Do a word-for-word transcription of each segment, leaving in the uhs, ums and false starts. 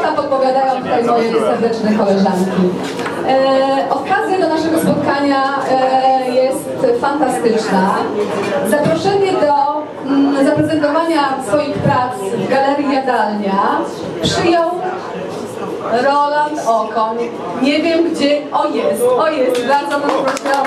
nam podpowiadają tutaj moje serdeczne koleżanki. E, okazja do naszego spotkania e, jest fantastyczna. Zaproszenie do mm, zaprezentowania swoich prac w Galerii Jadalnia przyjął Roland Okoń. Nie wiem gdzie, o jest, o jest, bardzo nas prosiłam.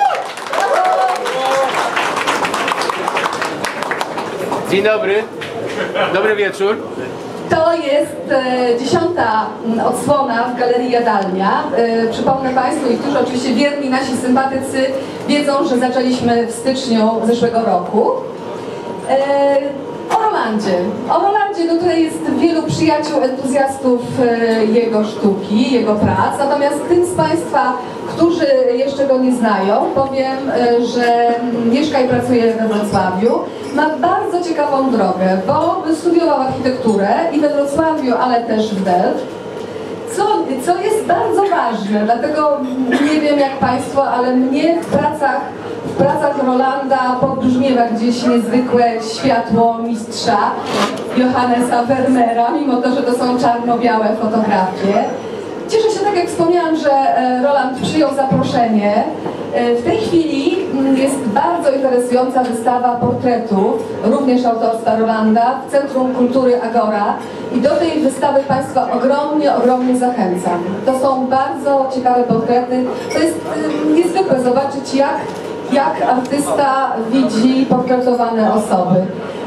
Dzień dobry, dobry wieczór. To jest e, dziesiąta odsłona w Galerii Jadalnia. E, przypomnę Państwu, i którzy oczywiście wierni nasi sympatycy wiedzą, że zaczęliśmy w styczniu zeszłego roku. E, o Rolandzie. O Rolandzie, do której jest wielu przyjaciół, entuzjastów e, jego sztuki, jego prac. Natomiast tym z Państwa, którzy jeszcze go nie znają, powiem, e, że mieszka i pracuje we Wrocławiu. Ma bardzo ciekawą drogę, bo studiował architekturę i we Wrocławiu, ale też w Delft. Co, co jest bardzo ważne, dlatego nie wiem jak Państwo, ale mnie w pracach, w pracach Rolanda podbrzmiewa gdzieś niezwykłe światło mistrza Johannesa Wernera, mimo to, że to są czarno-białe fotografie. Cieszę się, tak jak wspomniałam, że Roland przyjął zaproszenie. W tej chwili jest bardzo interesująca wystawa portretów, również autorstwa Rolanda, w Centrum Kultury Agora. I do tej wystawy Państwa ogromnie, ogromnie zachęcam. To są bardzo ciekawe portrety. To jest niezwykłe zobaczyć, jak, jak artysta widzi portretowane osoby.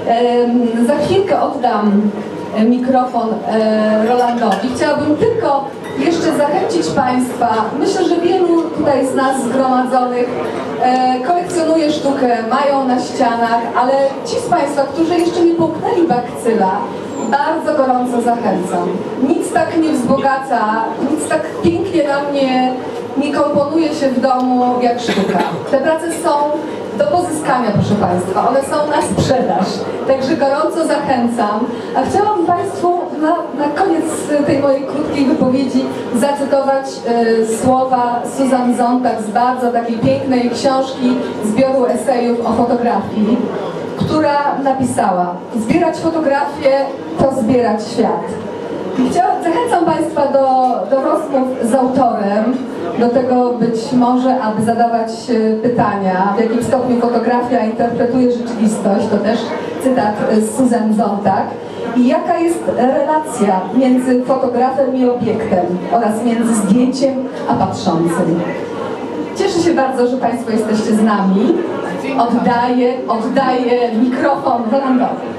Za chwilkę oddam mikrofon Rolandowi. Chciałabym tylko jeszcze zachęcić Państwa, myślę, że wielu tutaj z nas zgromadzonych e, kolekcjonuje sztukę, mają na ścianach, ale ci z Państwa, którzy jeszcze nie połknęli bakcyla, bardzo gorąco zachęcam. Nic tak nie wzbogaca, nic tak pięknie na mnie nie komponuje się w domu jak sztuka. Te prace są do pozyskania, proszę Państwa, one są na sprzedaż, także gorąco zachęcam. A chciałam Państwu na, na koniec tej mojej krótkiej wypowiedzi zacytować y, słowa Susan Sontag z bardzo takiej pięknej książki zbioru esejów o fotografii, która napisała: zbierać fotografię to zbierać świat. I chciałam, zachęcam Państwa do, do rozmów z autorem, do tego być może, aby zadawać pytania, w jakim stopniu fotografia interpretuje rzeczywistość, to też cytat z Susan Sontag, i jaka jest relacja między fotografem i obiektem oraz między zdjęciem a patrzącym. Cieszę się bardzo, że Państwo jesteście z nami. Oddaję, oddaję mikrofon Rolandowi.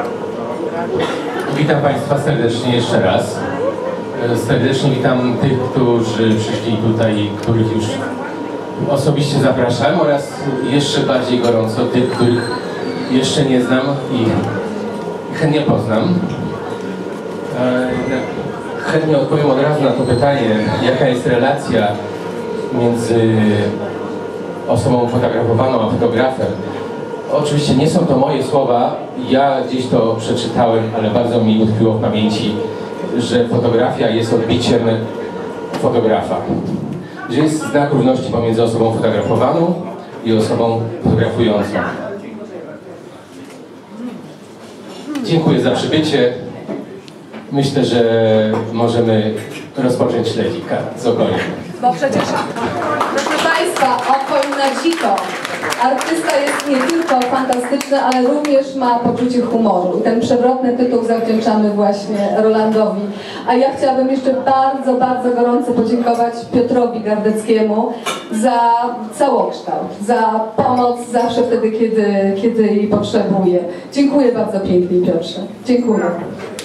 Witam Państwa serdecznie jeszcze raz. Serdecznie witam tych, którzy przyszli tutaj, których już osobiście zapraszam, oraz jeszcze bardziej gorąco tych, których jeszcze nie znam i chętnie poznam. Chętnie odpowiem od razu na to pytanie, jaka jest relacja między osobą fotografowaną a fotografem. Oczywiście nie są to moje słowa, ja gdzieś to przeczytałem, ale bardzo mi utkwiło w pamięci, że fotografia jest odbiciem fotografa. Że jest znak równości pomiędzy osobą fotografowaną i osobą fotografującą. Dziękuję za przybycie. Myślę, że możemy rozpocząć śledzika z Okoniem. Bo przecież, proszę Państwa, Okoń na dziko. Artysta jest nie tylko fantastyczny, ale również ma poczucie humoru. I ten przewrotny tytuł zawdzięczamy właśnie Rolandowi. A ja chciałabym jeszcze bardzo, bardzo gorąco podziękować Piotrowi Gardeckiemu za całokształt, za pomoc zawsze wtedy, kiedy, kiedy jej potrzebuje. Dziękuję bardzo pięknie, Piotrze. Dziękuję.